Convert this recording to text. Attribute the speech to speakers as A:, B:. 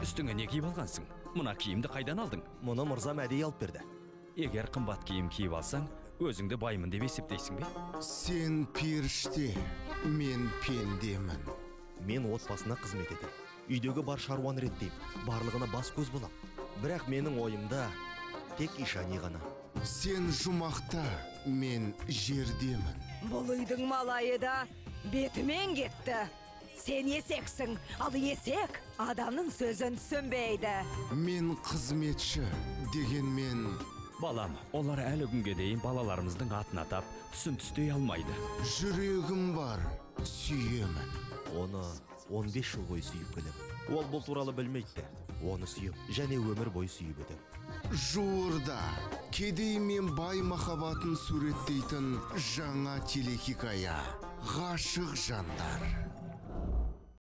A: Үстіңе не киіп алғансың? Мына киімді қайдан алдың?
B: Мұны мырзам әдейі алып берді.
A: Егер қымбат киім киіп алсаң, өзіңді баймын деп есептейсің бе?
C: Сен періште, мен пендемін.
B: Мен отбасына қызмет етем. Үйдегі бар шаруаны реттеймін. Барлығына бас көз болам. Бірақ менің ойымда тек Ишани ғана.
C: Сен жұмақта, мен жердемін.
D: Бұл үйдің малайы да бетімен кетті. Сен есексің, ал есек адамның сөзін түсінбейді.
C: Мен қызметші, дегенмен...
A: Балам, олар әлі күнге дейін балаларымыздың атын атап, түсін түстей алмайды.
C: Жүрегім бар, сүйемін.
B: Оны 15 жыл бойы сүйіп келем. Ол бұл туралы білмейді. Оны сүйіп, және өмір бойы сүйіп өтем.
C: Жуырда кедей мен бай махаббатын суреттейтін жаңа телехикая. Ғашық жандар.